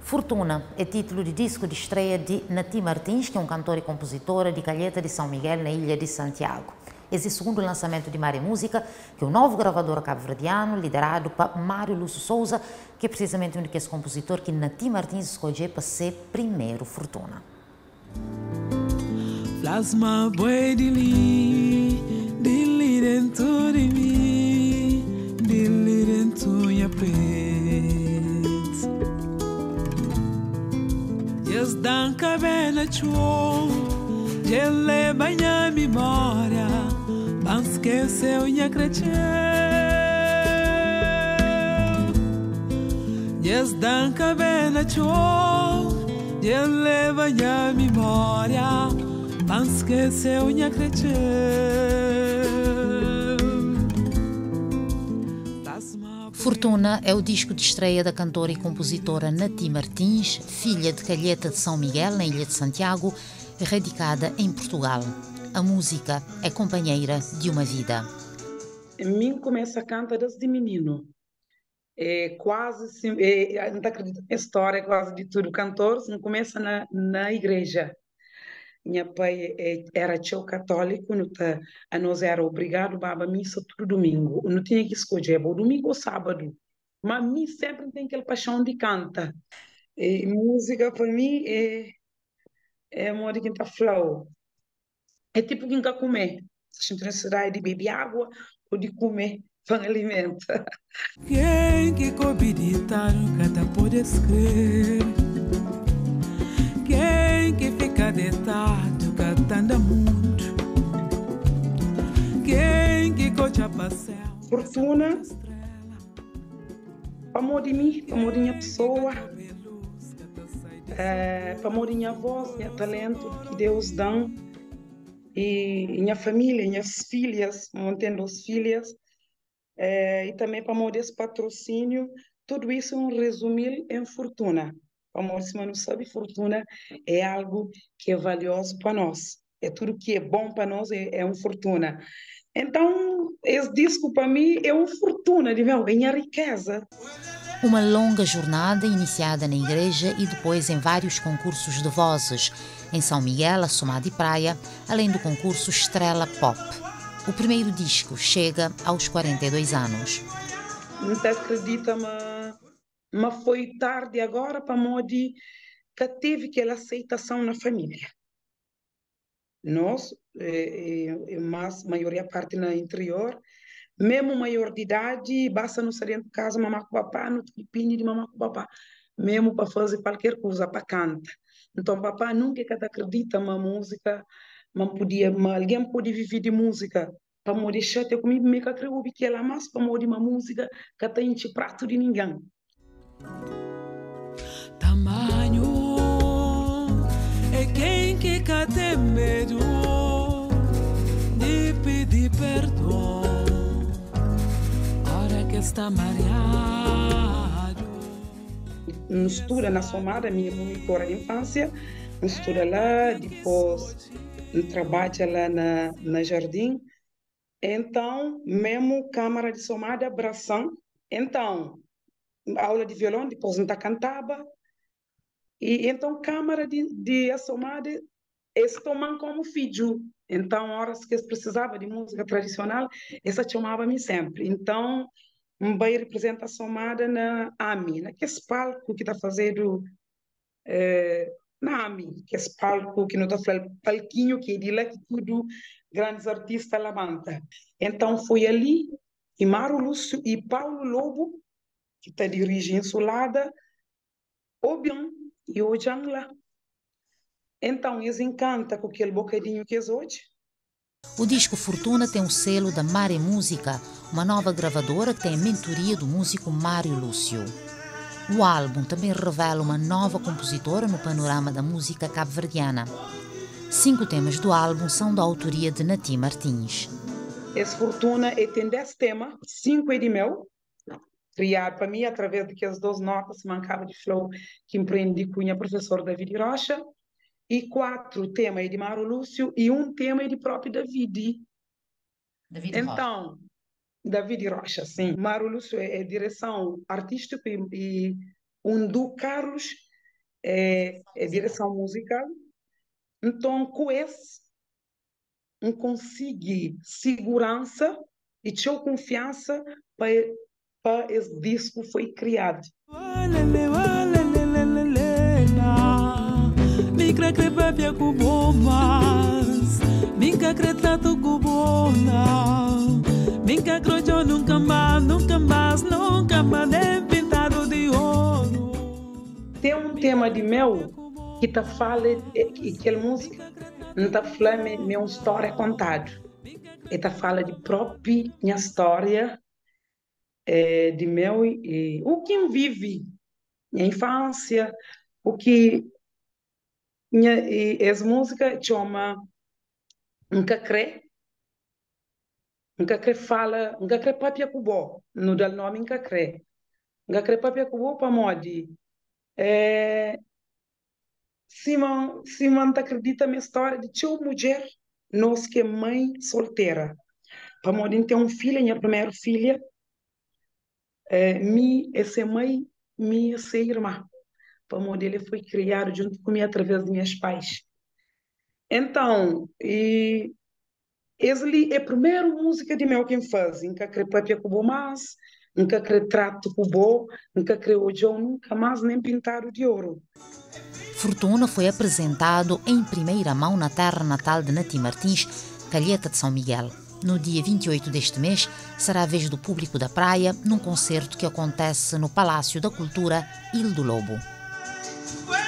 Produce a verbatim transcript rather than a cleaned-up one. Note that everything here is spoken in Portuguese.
Fortuna é título de disco de estreia de Nati Martins, que é um cantor e compositora de Calheta de São Miguel, na ilha de Santiago. Esse é o segundo lançamento de Mare Música, que é o novo gravador cabo-verdiano, liderado por Mário Lúcio Souza, que é precisamente um daqueles compositores que Nati Martins escolheu para ser primeiro Fortuna. Plasma boi de li, de li dentro de mim, de li dentro minha pet. Yes, danca bena chuo, gele banha memória, mas esqueceu minha cresceu. Yes, danca bena chuo, gele banha memória, mas esqueceu minha cresceu. Fortuna é o disco de estreia da cantora e compositora Nati Martins, filha de Calheta de São Miguel, na ilha de Santiago, radicada em Portugal. A música é companheira de uma vida. Mim começa a cantar desde menino. É quase, sim, é, não acredito na história, é quase de tudo. Cantor começa na, na igreja. Minha pai é, era tio católico, não tá, a nós era obrigado a ir à missa todo domingo. Não tinha que escolher, ou domingo ou sábado. Mas mim sempre tem aquela paixão de canta. E música para mim é é modo que está flow. É tipo quem quer comer. Se necessidade de beber água ou de comer para alimento. Quem que cobidita nunca tá pode escrever. Quem que fica deitado cantando muito. Quem que cocha passeio. Fortuna, para amor de mim, para amor de minha pessoa, é, para amor de minha voz, meu talento que Deus dá, e minha família, minhas filhas, mantendo as filhas, é, e também para amor desse patrocínio, tudo isso é um resumir em fortuna. Para amor, se não sabe, fortuna é algo que é valioso para nós. É tudo que é bom para nós, é, é uma fortuna. Então, esse disco para mim é uma fortuna, de meu, é minha riqueza. Uma longa jornada iniciada na igreja e depois em vários concursos de vozes, em São Miguel, Assomada e Praia, além do concurso Estrela Pop. O primeiro disco chega aos quarenta e dois anos. Não te acredita, mas, mas foi tarde agora para modi que teve aquela aceitação na família. Nós, é, é, mas maioria parte na interior, mesmo maior de idade, basta não sair de casa, mamar com o papá, não tem pini de mamar com o papá, mesmo para fazer qualquer coisa, para cantar. Então, papá nunca que acredita na música, mas podia, mas alguém pode viver de música. Para me deixar ter comigo, me que acredito que ela mais para me uma música que tem de prato de ninguém. Tamanho é quem que tem medo de pedir perdão. Hora que está mareado. Mistura na somada, minha monitora de infância, mistura lá, depois trabalha lá na, na jardim. Então, mesmo câmara de somada, abração. Então, aula de violão, depois não cantava. E então, câmara de, de assomada, eles tomam como filho. Então, horas que eles precisavam de música tradicional, essa chamava-me sempre. Então, um bem representa a somada na AMI, naquele palco que está fazendo é, na AMI, que é esse palco que não está falando, palquinho que é de lá que tudo grandes artistas levantam. Então, foi ali, e Mário Lúcio e Paulo Lobo, que está dirigindo Insulada, Obion e o Jangla. Então, eles encantam com aquele bocadinho que é hoje. O disco Fortuna tem o selo da Mare Música, uma nova gravadora que tem a mentoria do músico Mário Lúcio. O álbum também revela uma nova compositora no panorama da música cabo-verdiana. Cinco temas do álbum são da autoria de Nati Martins. Esse Fortuna é tem dez temas, cinco é de meu, criado para mim através daquelas duas notas que mancava de flow que empreendi com a professora David Rocha, e quatro temas é de Mário Lúcio e um tema é de próprio David. David então, Rocha. David Rocha, sim. Mário Lúcio é, é direção artística e, e um do Carlos é, é direção musical. Então, com esse, eu consegui segurança e tinha confiança para, para esse disco foi criado. Nunca mais, nunca mais, nunca mais, nem pintado de ouro. Tem um tema de meu que tá fala que aquela música não tá falando minha história contada. Ele tá fala de própria minha história é, de meu e o que vive minha infância, o que minha e essa música chama nunca crê, nunca crê fala, nunca crê papia cubo, no dá nome nunca crê, nunca crê papia cubo para modi. É, se man, se man acredita na história de tio mulher, nós que é mãe solteira. Para modi ter um filho, minha primeira filha, é, me, essa mãe, minha essa irmã. Para modi ele foi criado junto comigo através de meus pais. Então, e essa é a primeira música de meu que faz. Nunca creio papia cubo mais, nunca creio trato cubo, nunca creio o João, nunca mais nem pintado de ouro. Fortuna foi apresentado em primeira mão na terra natal de Nati Martins, Calheta de São Miguel. No dia vinte e oito deste mês, será a vez do público da praia, num concerto que acontece no Palácio da Cultura Ilha do Lobo.